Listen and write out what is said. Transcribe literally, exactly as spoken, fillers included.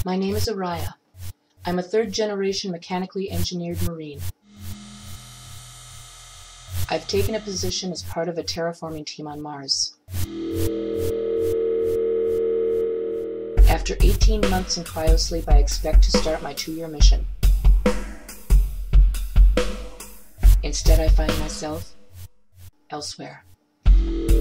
My name is Araya. I'm a third-generation mechanically engineered Marine. I've taken a position as part of a terraforming team on Mars. After eighteen months in cryosleep, I expect to start my two-year mission. Instead, I find myself elsewhere.